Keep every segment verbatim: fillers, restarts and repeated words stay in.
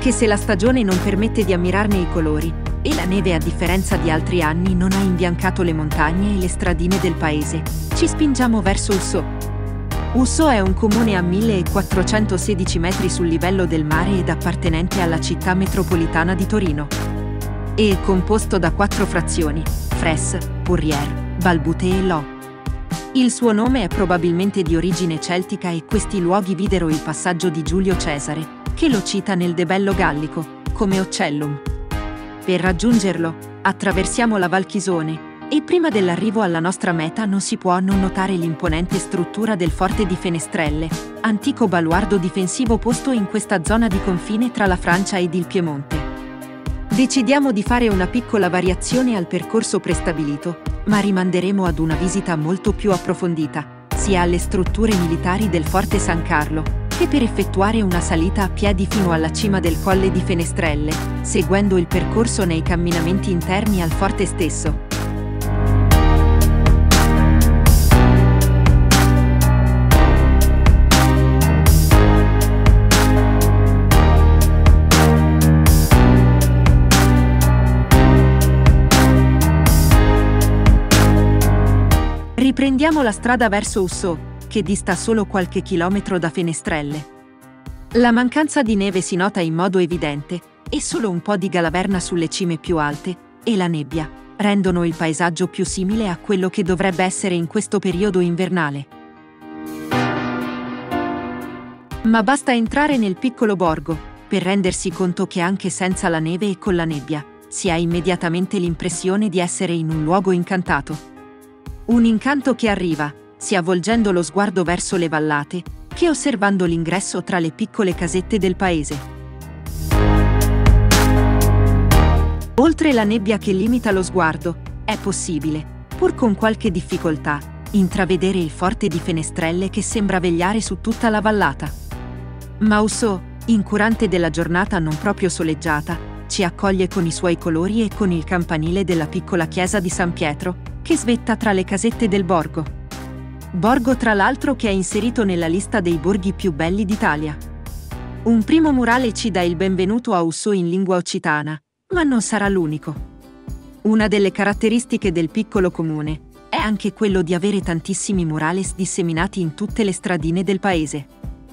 anche se la stagione non permette di ammirarne i colori, e la neve, a differenza di altri anni, non ha imbiancato le montagne e le stradine del paese, ci spingiamo verso Ussò. Ussò è un comune a millequattrocentosedici metri sul livello del mare ed appartenente alla città metropolitana di Torino. È composto da quattro frazioni: Fres, Pourrières, Balbute e Lo. Il suo nome è probabilmente di origine celtica e questi luoghi videro il passaggio di Giulio Cesare, che lo cita nel De Bello Gallico, come Occellum. Per raggiungerlo, attraversiamo la Val Chisone, e prima dell'arrivo alla nostra meta non si può non notare l'imponente struttura del Forte di Fenestrelle, antico baluardo difensivo posto in questa zona di confine tra la Francia ed il Piemonte. Decidiamo di fare una piccola variazione al percorso prestabilito, ma rimanderemo ad una visita molto più approfondita, sia alle strutture militari del Forte San Carlo, che per effettuare una salita a piedi fino alla cima del Colle di Fenestrelle, seguendo il percorso nei camminamenti interni al forte stesso. Riprendiamo la strada verso Ussò, che dista solo qualche chilometro da Fenestrelle. La mancanza di neve si nota in modo evidente, e solo un po' di galaverna sulle cime più alte, e la nebbia, rendono il paesaggio più simile a quello che dovrebbe essere in questo periodo invernale. Ma basta entrare nel piccolo borgo, per rendersi conto che anche senza la neve e con la nebbia, si ha immediatamente l'impressione di essere in un luogo incantato. Un incanto che arriva, sia volgendo lo sguardo verso le vallate, che osservando l'ingresso tra le piccole casette del paese. Oltre la nebbia che limita lo sguardo, è possibile, pur con qualche difficoltà, intravedere il Forte di Fenestrelle che sembra vegliare su tutta la vallata. Ma Ussò, incurante della giornata non proprio soleggiata, ci accoglie con i suoi colori e con il campanile della piccola chiesa di San Pietro, che svetta tra le casette del borgo. Borgo tra l'altro che è inserito nella lista dei borghi più belli d'Italia. Un primo murale ci dà il benvenuto a Ussò in lingua occitana, ma non sarà l'unico. Una delle caratteristiche del piccolo comune è anche quello di avere tantissimi murales disseminati in tutte le stradine del paese.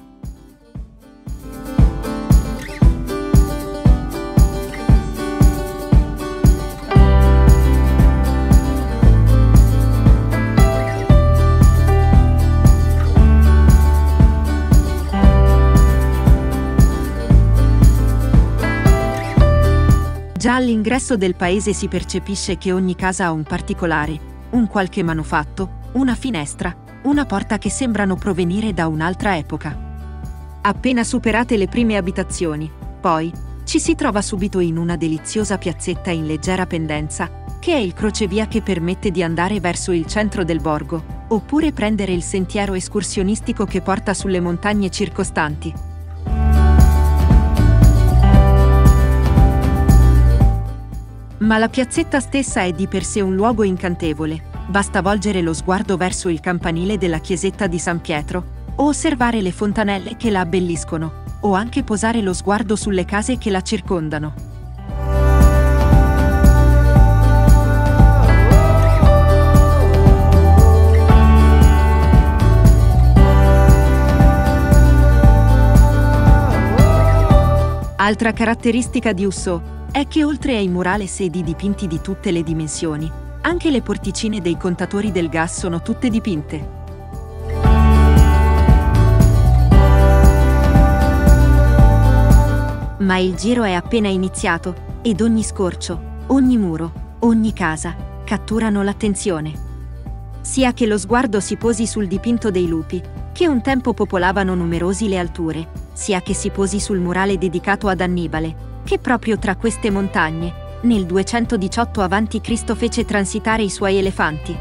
Già all'ingresso del paese si percepisce che ogni casa ha un particolare, un qualche manufatto, una finestra, una porta che sembrano provenire da un'altra epoca. Appena superate le prime abitazioni, poi, ci si trova subito in una deliziosa piazzetta in leggera pendenza, che è il crocevia che permette di andare verso il centro del borgo, oppure prendere il sentiero escursionistico che porta sulle montagne circostanti. Ma la piazzetta stessa è di per sé un luogo incantevole, basta volgere lo sguardo verso il campanile della chiesetta di San Pietro, o osservare le fontanelle che la abbelliscono, o anche posare lo sguardo sulle case che la circondano. Altra caratteristica di Ussò è che oltre ai murales e di dipinti di tutte le dimensioni, anche le porticine dei contatori del gas sono tutte dipinte. Ma il giro è appena iniziato, ed ogni scorcio, ogni muro, ogni casa, catturano l'attenzione. Sia che lo sguardo si posi sul dipinto dei lupi, che un tempo popolavano numerosi le alture, sia che si posi sul murale dedicato ad Annibale, che proprio tra queste montagne, nel duecentodiciotto avanti Cristo fece transitare i suoi elefanti.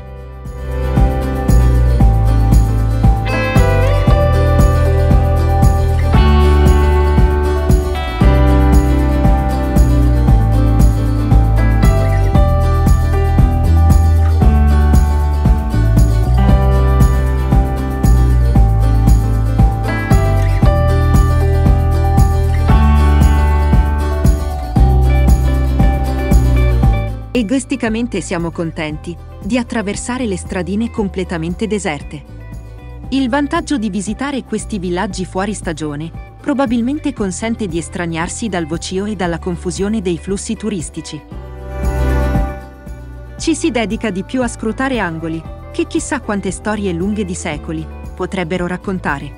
Egoisticamente siamo contenti di attraversare le stradine completamente deserte. Il vantaggio di visitare questi villaggi fuori stagione probabilmente consente di estraniarsi dal vocio e dalla confusione dei flussi turistici. Ci si dedica di più a scrutare angoli, che chissà quante storie lunghe di secoli potrebbero raccontare.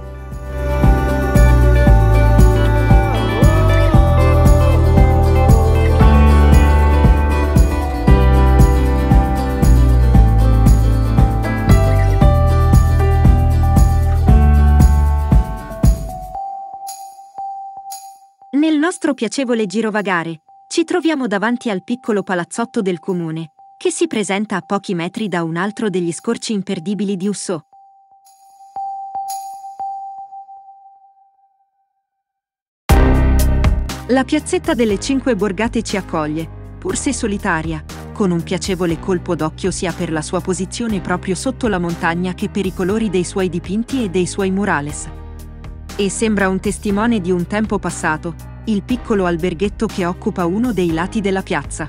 Nel nostro piacevole girovagare, ci troviamo davanti al piccolo palazzotto del comune, che si presenta a pochi metri da un altro degli scorci imperdibili di Ussò. La piazzetta delle Cinque Borgate ci accoglie, pur se solitaria, con un piacevole colpo d'occhio sia per la sua posizione proprio sotto la montagna che per i colori dei suoi dipinti e dei suoi murales. E sembra un testimone di un tempo passato, il piccolo alberghetto che occupa uno dei lati della piazza.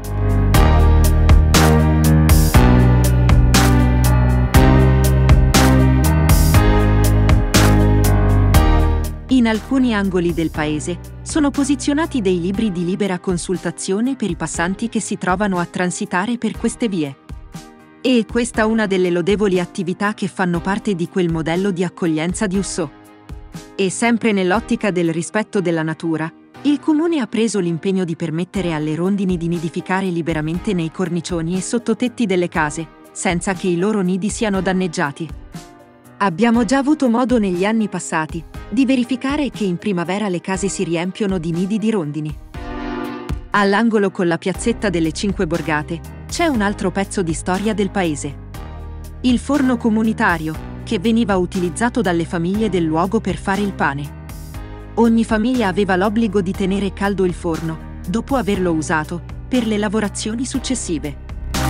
In alcuni angoli del paese sono posizionati dei libri di libera consultazione per i passanti che si trovano a transitare per queste vie. E questa è una delle lodevoli attività che fanno parte di quel modello di accoglienza di Ussò. E sempre nell'ottica del rispetto della natura, il comune ha preso l'impegno di permettere alle rondini di nidificare liberamente nei cornicioni e sottotetti delle case, senza che i loro nidi siano danneggiati. Abbiamo già avuto modo negli anni passati di verificare che in primavera le case si riempiono di nidi di rondini. All'angolo con la piazzetta delle Cinque Borgate c'è un altro pezzo di storia del paese. Il forno comunitario, che veniva utilizzato dalle famiglie del luogo per fare il pane. Ogni famiglia aveva l'obbligo di tenere caldo il forno, dopo averlo usato, per le lavorazioni successive.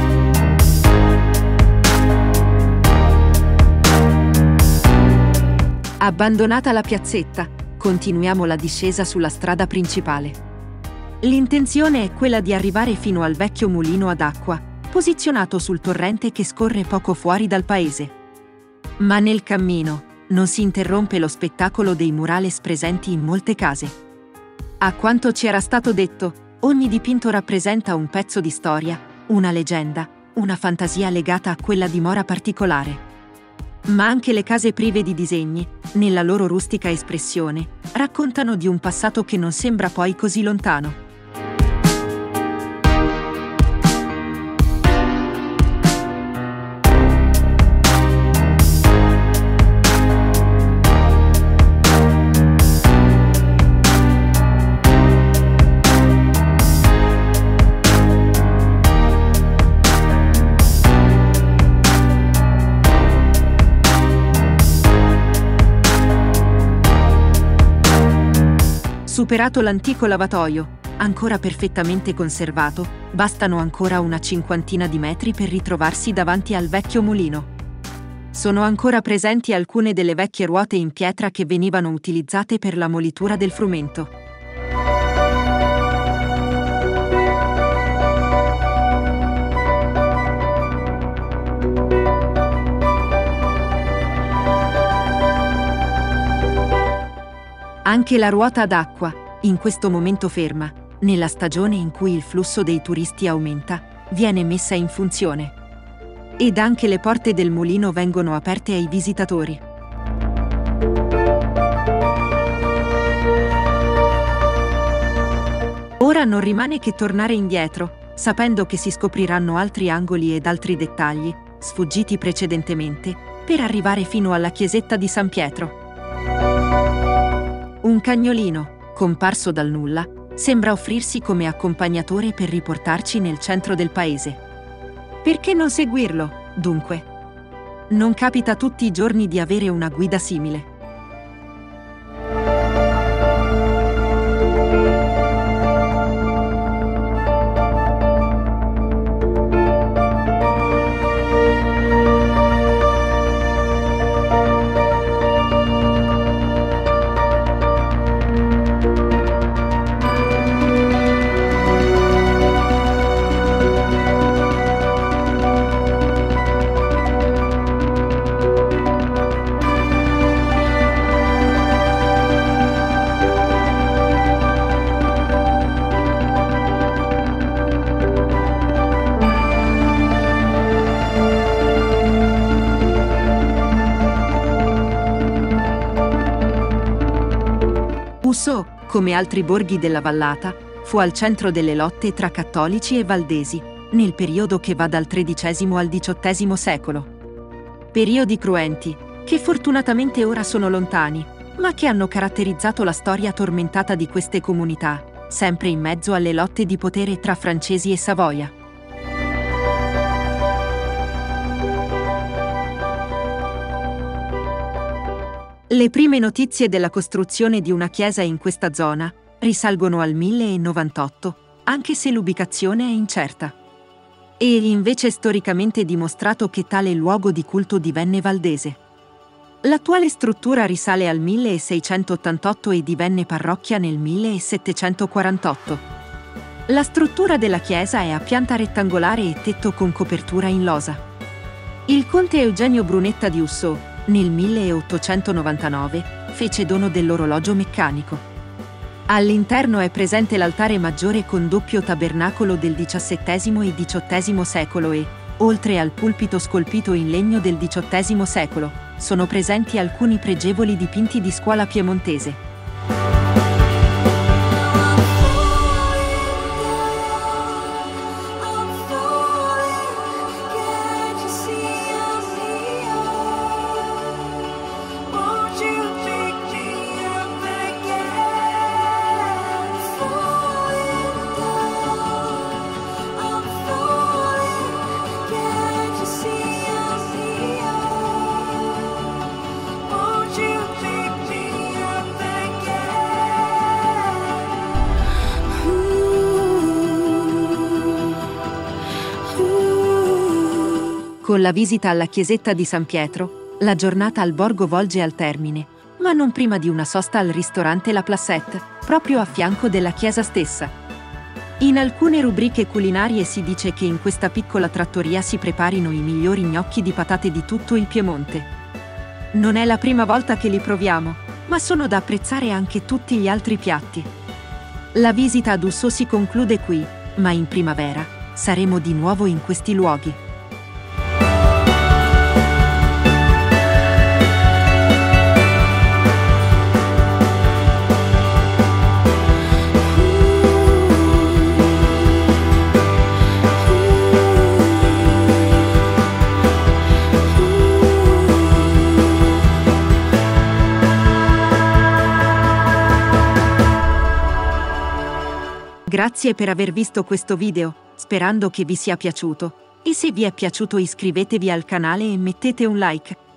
Abbandonata la piazzetta, continuiamo la discesa sulla strada principale. L'intenzione è quella di arrivare fino al vecchio mulino ad acqua, posizionato sul torrente che scorre poco fuori dal paese. Ma nel cammino non si interrompe lo spettacolo dei murales presenti in molte case. A quanto ci era stato detto, ogni dipinto rappresenta un pezzo di storia, una leggenda, una fantasia legata a quella dimora particolare. Ma anche le case prive di disegni, nella loro rustica espressione, raccontano di un passato che non sembra poi così lontano. Superato l'antico lavatoio, ancora perfettamente conservato, bastano ancora una cinquantina di metri per ritrovarsi davanti al vecchio mulino. Sono ancora presenti alcune delle vecchie ruote in pietra che venivano utilizzate per la molitura del frumento. Anche la ruota d'acqua, in questo momento ferma, nella stagione in cui il flusso dei turisti aumenta, viene messa in funzione. Ed anche le porte del mulino vengono aperte ai visitatori. Ora non rimane che tornare indietro, sapendo che si scopriranno altri angoli ed altri dettagli, sfuggiti precedentemente, per arrivare fino alla chiesetta di San Pietro. Un cagnolino, comparso dal nulla, sembra offrirsi come accompagnatore per riportarci nel centro del paese. Perché non seguirlo, dunque? Non capita tutti i giorni di avere una guida simile. Ussò, come altri borghi della vallata, fu al centro delle lotte tra cattolici e valdesi, nel periodo che va dal tredicesimo al diciottesimo secolo. Periodi cruenti, che fortunatamente ora sono lontani, ma che hanno caratterizzato la storia tormentata di queste comunità, sempre in mezzo alle lotte di potere tra francesi e Savoia. Le prime notizie della costruzione di una chiesa in questa zona risalgono al mille novantotto, anche se l'ubicazione è incerta. È invece storicamente dimostrato che tale luogo di culto divenne valdese. L'attuale struttura risale al milleseicentottantotto e divenne parrocchia nel millesettecentoquarantotto. La struttura della chiesa è a pianta rettangolare e tetto con copertura in losa. Il conte Eugenio Brunetta di Ussò, nel milleottocentonovantanove, fece dono dell'orologio meccanico. All'interno è presente l'altare maggiore con doppio tabernacolo del diciassettesimo e diciottesimo secolo e, oltre al pulpito scolpito in legno del diciottesimo secolo, sono presenti alcuni pregevoli dipinti di scuola piemontese. Con la visita alla chiesetta di San Pietro, la giornata al borgo volge al termine, ma non prima di una sosta al ristorante La Placette, proprio a fianco della chiesa stessa. In alcune rubriche culinarie si dice che in questa piccola trattoria si preparino i migliori gnocchi di patate di tutto il Piemonte. Non è la prima volta che li proviamo, ma sono da apprezzare anche tutti gli altri piatti. La visita ad Ussò si conclude qui, ma in primavera saremo di nuovo in questi luoghi. Grazie per aver visto questo video, sperando che vi sia piaciuto. E se vi è piaciuto iscrivetevi al canale e mettete un like.